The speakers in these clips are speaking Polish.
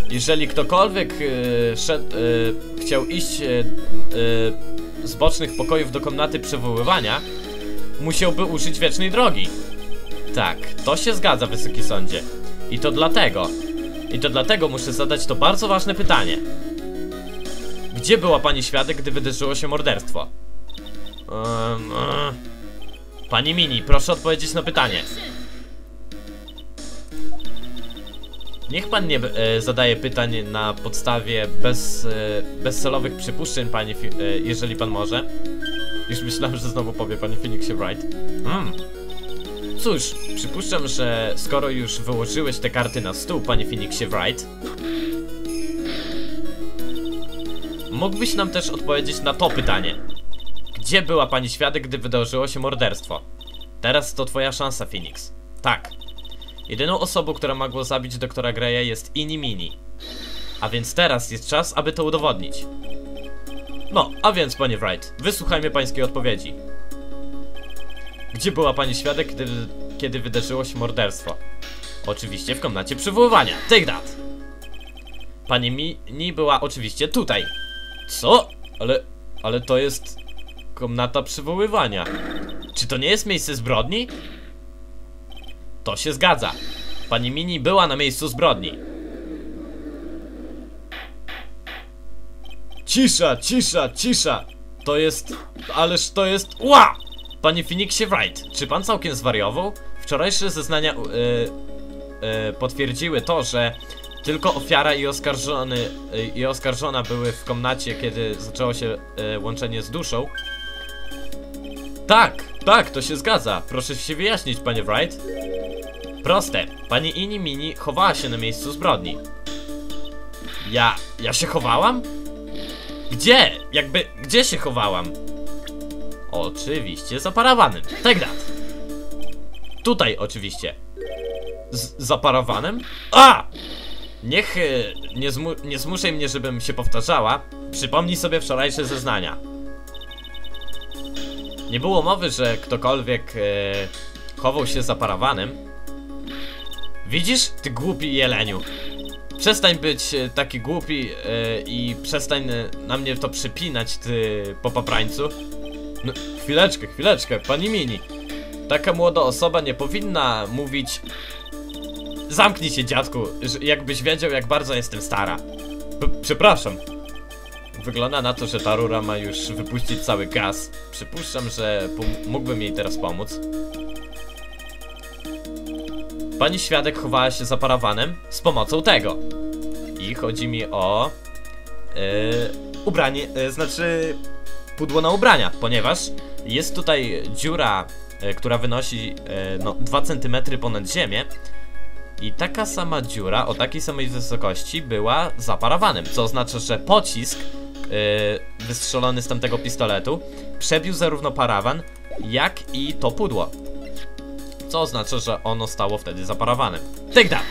Jeżeli ktokolwiek chciał iść z bocznych pokojów do komnaty przywoływania, musiałby użyć wiecznej drogi. Tak, to się zgadza, Wysoki Sądzie. I to dlatego muszę zadać to bardzo ważne pytanie. Gdzie była pani świadek, gdy wydarzyło się morderstwo? Pani Mini, proszę odpowiedzieć na pytanie. Niech pan nie zadaje pytań na podstawie bezcelowych przypuszczeń, panie, jeżeli pan może. Już myślałem, że znowu powie panie Phoenixie Wright. Cóż, przypuszczam, że skoro już wyłożyłeś te karty na stół, panie Phoenixie Wright, mógłbyś nam też odpowiedzieć na to pytanie. Gdzie była pani świadek, gdy wydarzyło się morderstwo? Teraz to twoja szansa, Phoenix. Tak. Jedyną osobą, która mogła zabić doktora Greya, jest Inni Mini. A więc teraz jest czas, aby to udowodnić. No, a więc, panie Wright, wysłuchajmy pańskiej odpowiedzi. Gdzie była pani świadek, kiedy wydarzyło się morderstwo? Oczywiście w komnacie przywoływania. Take that! Pani Mini była oczywiście tutaj. Co? Ale to jest komnata przywoływania. Czy to nie jest miejsce zbrodni? To się zgadza. Pani Mini była na miejscu zbrodni. Cisza, cisza, cisza. To jest... Ależ to jest... Ła! Panie Phoenixie Wright, czy pan całkiem zwariował? Wczorajsze zeznania potwierdziły to, że tylko ofiara i oskarżona były w komnacie, kiedy zaczęło się łączenie z duszą. Tak, to się zgadza. Proszę się wyjaśnić, panie Wright. Proste. Pani Inni Mini chowała się na miejscu zbrodni. Ja się chowałam? Gdzie? Gdzie się chowałam? Oczywiście za parawanem. Tak dat. Tutaj oczywiście. Za parawanem? A! Niech nie zmuszaj mnie, żebym się powtarzała. Przypomnij sobie wczorajsze zeznania. Nie było mowy, że ktokolwiek chował się za parawanem. Widzisz, ty głupi jeleniu. Przestań być taki głupi i przestań na mnie to przypinać, ty popaprańcu. No, chwileczkę, pani Mini. Taka młoda osoba nie powinna mówić... Zamknij się, dziadku, jakbyś wiedział, jak bardzo jestem stara. Przepraszam. Wygląda na to, że ta rura ma już wypuścić cały gaz. Przypuszczam, że mógłbym jej teraz pomóc. Pani świadek chowała się za parawanem z pomocą tego. I chodzi mi o... ubranie, znaczy... pudło na ubrania, ponieważ jest tutaj dziura, która wynosi no 2 cm ponad ziemię. I taka sama dziura o takiej samej wysokości była za parawanem, co oznacza, że pocisk wystrzelony z tamtego pistoletu przebił zarówno parawan, jak i to pudło. Co oznacza, że ono stało wtedy za parawanem. Take that!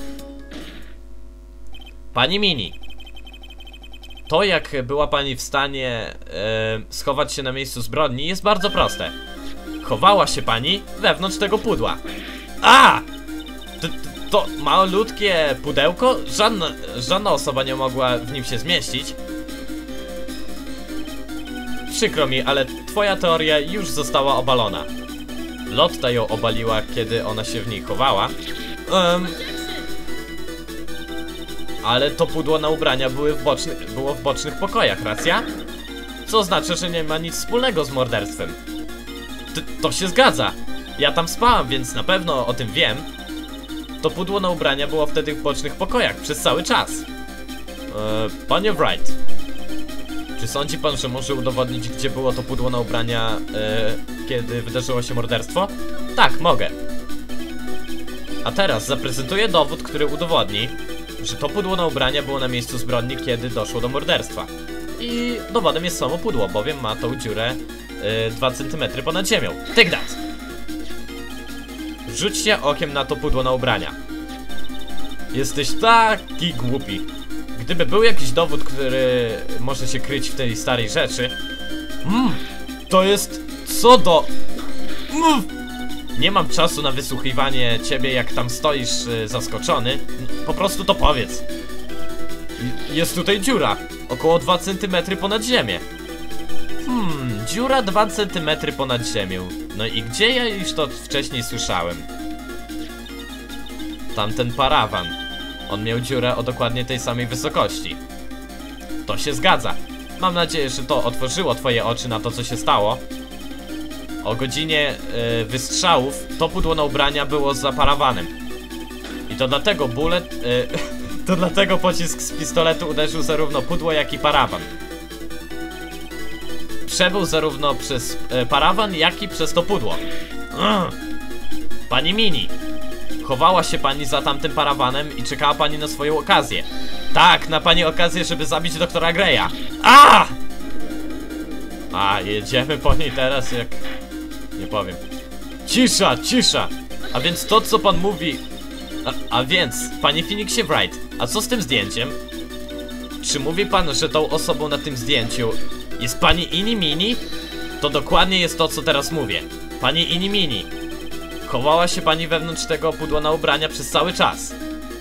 Pani Mini, to jak była pani w stanie schować się na miejscu zbrodni jest bardzo proste. Chowała się pani wewnątrz tego pudła. A! To malutkie pudełko? Żadna osoba nie mogła w nim się zmieścić. Przykro mi, ale twoja teoria już została obalona. Lotta ją obaliła, kiedy ona się w niej chowała. Ale to pudło na ubrania było w bocznych pokojach, racja? Co oznacza, że nie ma nic wspólnego z morderstwem. To się zgadza. Ja tam spałam, więc na pewno o tym wiem. To pudło na ubrania było wtedy w bocznych pokojach przez cały czas. Panie Wright, czy sądzi pan, że może udowodnić, gdzie było to pudło na ubrania, kiedy wydarzyło się morderstwo? Tak, mogę. A teraz zaprezentuję dowód, który udowodni, że to pudło na ubrania było na miejscu zbrodni, kiedy doszło do morderstwa. I dowodem jest samo pudło, bowiem ma tą dziurę 2 cm ponad ziemią. Take that! Rzućcie okiem na to pudło na ubrania. Jesteś taki głupi. Gdyby był jakiś dowód, który może się kryć w tej starej rzeczy. To jest... co do... Nie mam czasu na wysłuchiwanie ciebie, jak tam stoisz zaskoczony. Po prostu to powiedz. Jest tutaj dziura. Około 2 cm ponad ziemię. Dziura 2 cm ponad ziemią. No i gdzie ja już to wcześniej słyszałem? Tamten parawan. On miał dziurę o dokładnie tej samej wysokości. To się zgadza. Mam nadzieję, że to otworzyło twoje oczy na to, co się stało. O godzinie wystrzałów to pudło na ubrania było za parawanem. I to dlatego to dlatego pocisk z pistoletu uderzył zarówno pudło, jak i parawan. Przebył zarówno przez parawan, jak i przez to pudło. Pani Mini, chowała się pani za tamtym parawanem i czekała pani na swoją okazję. Tak, na pani okazję, żeby zabić doktora Greya. Jedziemy po niej teraz jak... Nie powiem. Cisza, cisza! A więc to, co pan mówi... A więc, panie Phoenixie Wright, a co z tym zdjęciem? Czy mówi pan, że tą osobą na tym zdjęciu jest pani Ini Mini? To dokładnie jest to, co teraz mówię. Pani Ini Mini. Chowała się pani wewnątrz tego pudła na ubrania przez cały czas.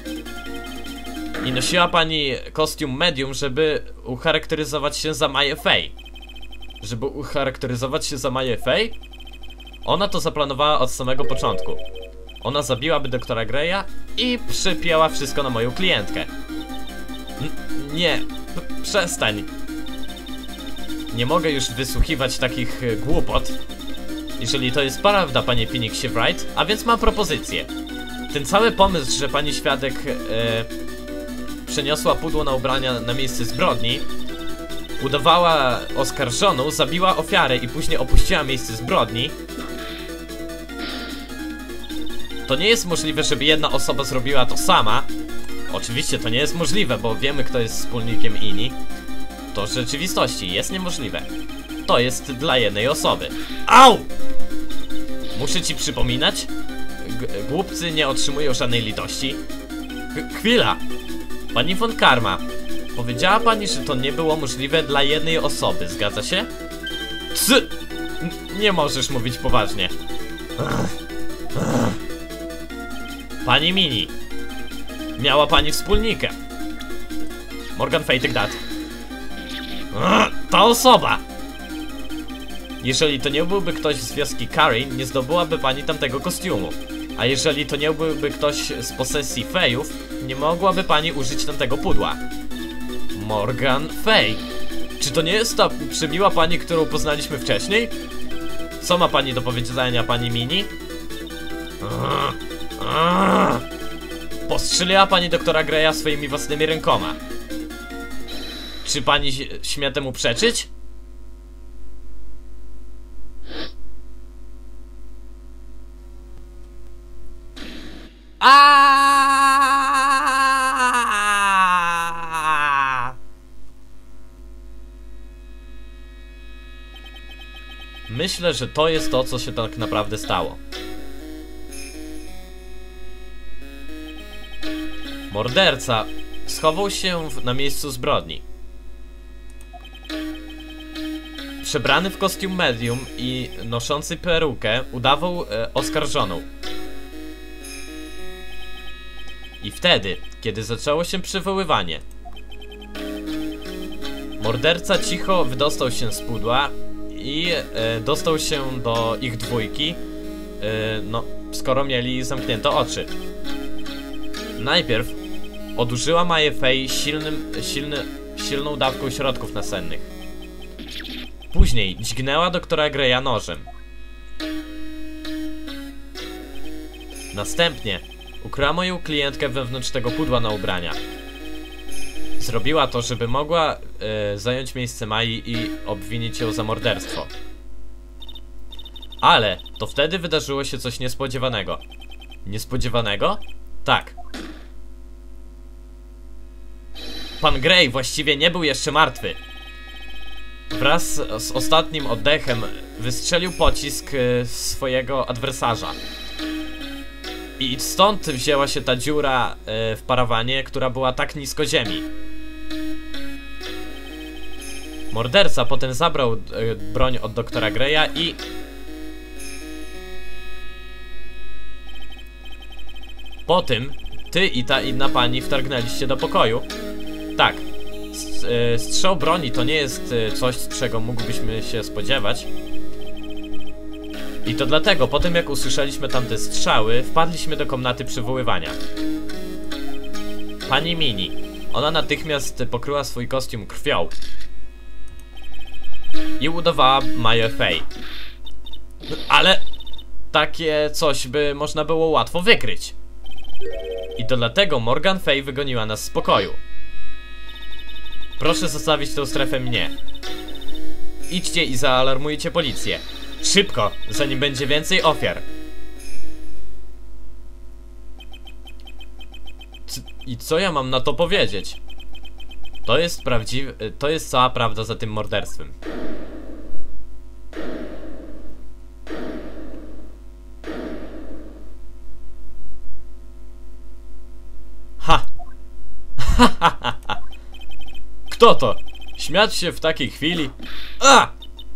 I nosiła pani kostium medium, żeby ucharakteryzować się za Maję Fey. Żeby ucharakteryzować się za Maję Fey? Ona to zaplanowała od samego początku. Ona zabiłaby doktora Greya i przypięła wszystko na moją klientkę. Nie, przestań. Nie mogę już wysłuchiwać takich głupot. Jeżeli to jest prawda, panie Phoenixie Wright, a więc mam propozycję. Ten cały pomysł, że pani świadek przeniosła pudło na ubrania na miejsce zbrodni, udawała oskarżoną, zabiła ofiarę i później opuściła miejsce zbrodni. To nie jest możliwe, żeby jedna osoba zrobiła to sama. Oczywiście to nie jest możliwe, bo wiemy, kto jest wspólnikiem Ini. To w rzeczywistości jest niemożliwe. To jest dla jednej osoby. Au! Muszę ci przypominać? Głupcy nie otrzymują żadnej litości. Chwila! Pani von Karma, powiedziała pani, że to nie było możliwe dla jednej osoby, zgadza się? Nie możesz mówić poważnie. Pani Mini, miała pani wspólnika. Morgan Fey, take that. Ta osoba! Jeżeli to nie byłby ktoś z wioski Curry, nie zdobyłaby pani tamtego kostiumu. A jeżeli to nie byłby ktoś z posesji Feyów, nie mogłaby pani użyć tamtego pudła. Morgan Fey. Czy to nie jest ta przemiła pani, którą poznaliśmy wcześniej? Co ma pani do powiedzenia, pani Mini? Postrzeliła pani doktora Greya swoimi własnymi rękoma. Czy pani śmie temu przeczyć? Myślę, że to jest to, co się tak naprawdę stało. Morderca schował się na miejscu zbrodni. Przebrany w kostium medium i noszący perukę udawał oskarżoną. I wtedy, kiedy zaczęło się przywoływanie, morderca cicho wydostał się z pudła i dostał się do ich dwójki, no, skoro mieli zamknięte oczy. Najpierw odurzyła Maję Fey silną dawką środków nasennych. Później dźgnęła doktora Greya nożem. Następnie ukryła moją klientkę wewnątrz tego pudła na ubrania. Zrobiła to, żeby mogła zająć miejsce Mai i obwinić ją za morderstwo. Ale to wtedy wydarzyło się coś niespodziewanego. Niespodziewanego? Tak. Pan Grey właściwie nie był jeszcze martwy. Wraz z ostatnim oddechem wystrzelił pocisk swojego adwersarza. I stąd wzięła się ta dziura w parawanie, która była tak nisko ziemi. Morderca potem zabrał broń od doktora Greya i... Po tym ty i ta inna pani wtargnęliście do pokoju. Tak, strzał broni to nie jest coś, czego mógłbyśmy się spodziewać. I to dlatego, po tym jak usłyszeliśmy tamte strzały, wpadliśmy do komnaty przywoływania. Pani Mini. Ona natychmiast pokryła swój kostium krwią i udawała Maję Fey. Ale takie coś by można było łatwo wykryć. I to dlatego Morgan Fey wygoniła nas z pokoju. Proszę zostawić tę strefę mnie. Idźcie i zaalarmujcie policję. Szybko, zanim będzie więcej ofiar. I co ja mam na to powiedzieć? To jest cała prawda za tym morderstwem. Ha! Kto to? Śmiać się w takiej chwili? A!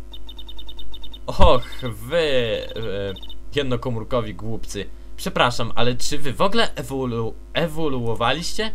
Och, wy... jednokomórkowi głupcy. Przepraszam, ale czy wy w ogóle ewoluowaliście?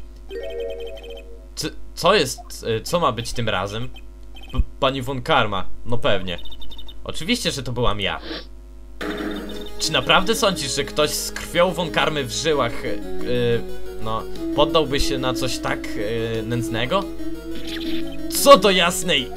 Co ma być tym razem? Pani von Karma, no pewnie. Oczywiście, że to byłam ja. Czy naprawdę sądzisz, że ktoś z krwią von Karmy w żyłach, no, poddałby się na coś tak nędznego? Co do jasnej...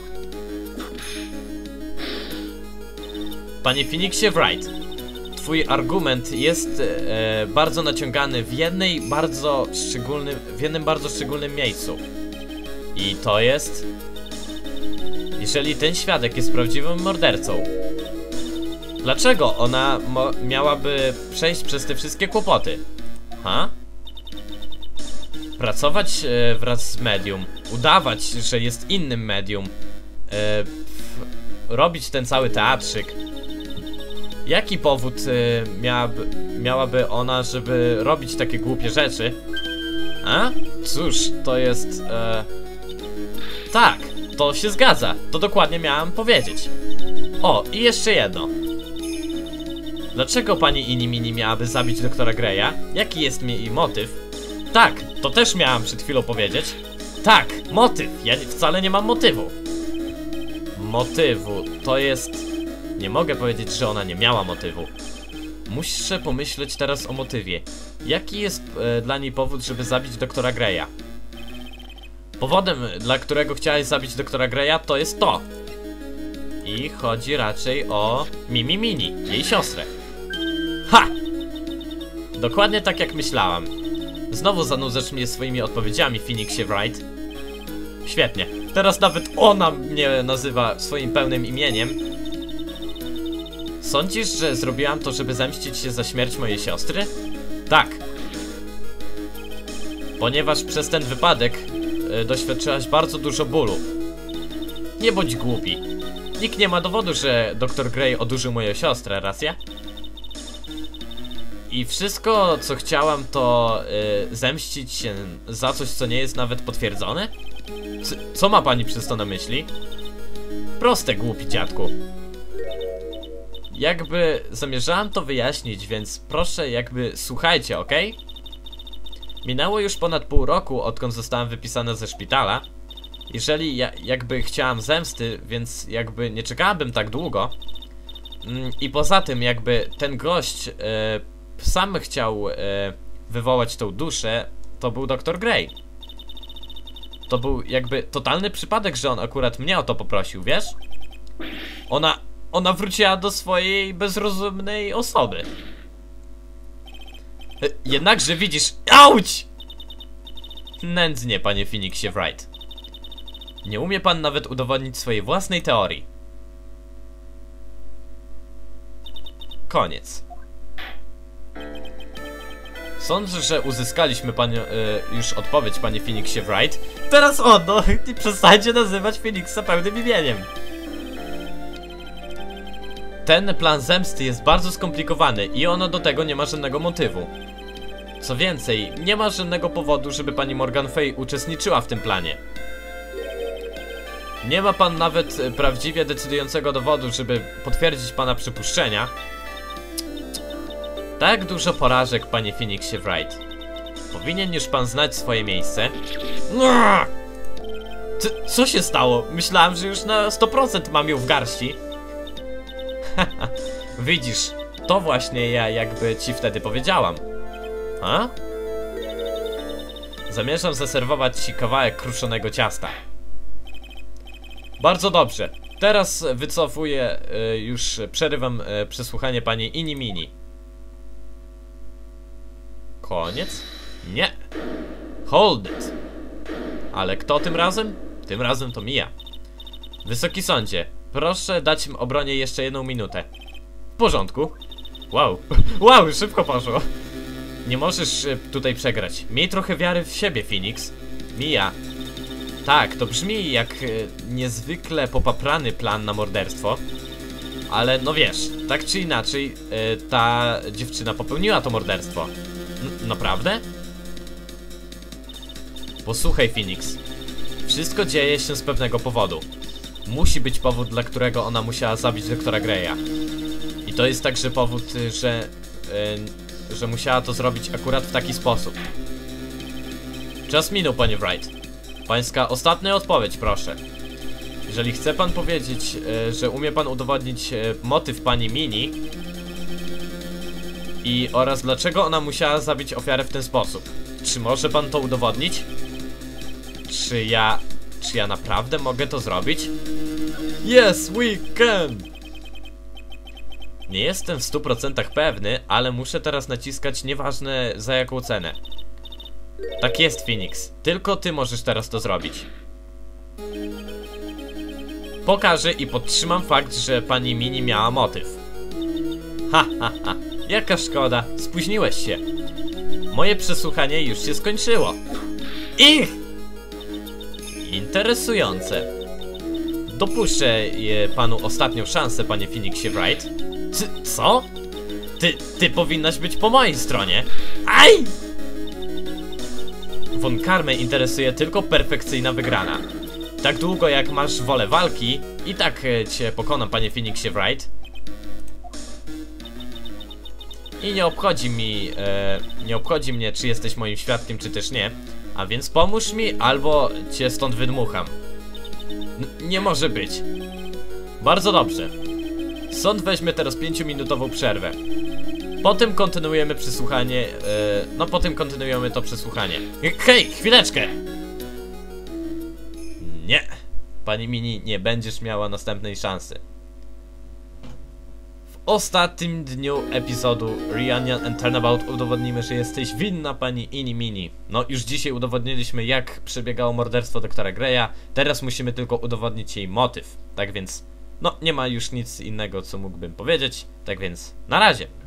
Panie Phoenixie Wright, twój argument jest bardzo naciągany w jednym bardzo szczególnym miejscu. I to jest... Jeżeli ten świadek jest prawdziwym mordercą, dlaczego ona miałaby przejść przez te wszystkie kłopoty? Ha? Pracować wraz z medium, udawać, że jest innym medium, robić ten cały teatrzyk. Jaki powód miałaby ona, żeby robić takie głupie rzeczy? A? Cóż, to jest... Tak, to się zgadza. To dokładnie miałam powiedzieć. O, i jeszcze jedno. Dlaczego pani Inimini miałaby zabić doktora Greya? Jaki jest jej motyw? Tak, to też miałam przed chwilą powiedzieć. Tak, motyw. Ja wcale nie mam motywu. Motywu, to jest... Nie mogę powiedzieć, że ona nie miała motywu. Muszę pomyśleć teraz o motywie. Jaki jest dla niej powód, żeby zabić doktora Greya? Powodem, dla którego chciałaś zabić doktora Greya, to jest to. I chodzi raczej o Mini, jej siostrę. Ha! Dokładnie tak jak myślałam. Znowu zanudzasz mnie swoimi odpowiedziami, Phoenixie Wright. Świetnie. Teraz nawet ona mnie nazywa swoim pełnym imieniem. Sądzisz, że zrobiłam to, żeby zemścić się za śmierć mojej siostry? Tak. Ponieważ przez ten wypadek doświadczyłaś bardzo dużo bólu. Nie bądź głupi. Nikt nie ma dowodu, że dr Grey odurzył moją siostrę, racja? I wszystko, co chciałam, to zemścić się za coś, co nie jest nawet potwierdzone? Co ma pani przez to na myśli? Proste, głupi dziadku. Jakby zamierzałam to wyjaśnić, więc proszę jakby słuchajcie, ok? Minęło już ponad pół roku, odkąd zostałam wypisana ze szpitala. Jeżeli jakby chciałam zemsty, więc jakby nie czekałabym tak długo. I poza tym jakby ten gość sam chciał wywołać tą duszę, to był dr Grey. To był jakby totalny przypadek, że on akurat mnie o to poprosił, wiesz? Ona wróciła do swojej bezrozumnej osoby. Jednakże widzisz... Auć! Nędznie, panie Phoenixie Wright. Nie umie pan nawet udowodnić swojej własnej teorii. Koniec. Sądzę, że uzyskaliśmy już odpowiedź, panie Phoenixie Wright. Teraz no i przestańcie nazywać Phoenixa pełnym imieniem. Ten plan zemsty jest bardzo skomplikowany i ona do tego nie ma żadnego motywu. Co więcej, nie ma żadnego powodu, żeby pani Morgan Fey uczestniczyła w tym planie. Nie ma pan nawet prawdziwie decydującego dowodu, żeby potwierdzić pana przypuszczenia. Tak dużo porażek, panie Phoenixie Wright. Powinien już pan znać swoje miejsce. Co się stało? Myślałem, że już na 100% mam ją w garści. Widzisz, to właśnie ja jakby ci wtedy powiedziałam. A? Zamierzam zaserwować ci kawałek kruszonego ciasta. Bardzo dobrze. Teraz wycofuję, już przerywam przesłuchanie pani Ini Mini. Koniec? Nie. Hold it. Ale kto tym razem? Tym razem to Mia. Wysoki sądzie, proszę dać obronie jeszcze 1 minutę. W porządku. Wow. Wow, szybko poszło. Nie możesz tutaj przegrać. Miej trochę wiary w siebie, Phoenix. Mia. Tak, to brzmi jak niezwykle popaprany plan na morderstwo. Ale no wiesz, tak czy inaczej, ta dziewczyna popełniła to morderstwo. Naprawdę? Posłuchaj, Phoenix. Wszystko dzieje się z pewnego powodu. Musi być powód, dla którego ona musiała zabić doktora Greya. I to jest także powód, że musiała to zrobić akurat w taki sposób. Czas minął, panie Wright. Pańska ostatnia odpowiedź, proszę. Jeżeli chce pan powiedzieć, że umie pan udowodnić motyw pani Mini oraz dlaczego ona musiała zabić ofiarę w ten sposób, czy może pan to udowodnić? Czy ja naprawdę mogę to zrobić? Yes, we can! Nie jestem w 100% pewny, ale muszę teraz naciskać nieważne za jaką cenę. Tak jest, Phoenix. Tylko ty możesz teraz to zrobić. Pokażę i podtrzymam fakt, że pani Mini miała motyw. Ha, ha, ha. Jaka szkoda. Spóźniłeś się. Moje przesłuchanie już się skończyło. Interesujące. Dopuszczę panu ostatnią szansę, panie Phoenixie Wright. Co? Ty powinnaś być po mojej stronie. Aj! Von Karmę interesuje tylko perfekcyjna wygrana. Tak długo jak masz wolę walki, i tak cię pokonam, panie Phoenixie Wright. I nie obchodzi mnie, czy jesteś moim świadkiem, czy też nie. A więc pomóż mi, albo cię stąd wydmucham. Nie może być. Bardzo dobrze. Sąd weźmie teraz 5-minutową przerwę. Potem kontynuujemy przesłuchanie. Potem kontynuujemy to przesłuchanie. Hej, chwileczkę! Nie. Pani Mini, nie będziesz miała następnej szansy. W ostatnim dniu epizodu Reunion and Turnabout udowodnimy, że jesteś winna, pani Ini Mini. No, już dzisiaj udowodniliśmy, jak przebiegało morderstwo doktora Greya. Teraz musimy tylko udowodnić jej motyw. Tak więc, no, nie ma już nic innego, co mógłbym powiedzieć. Tak więc, na razie.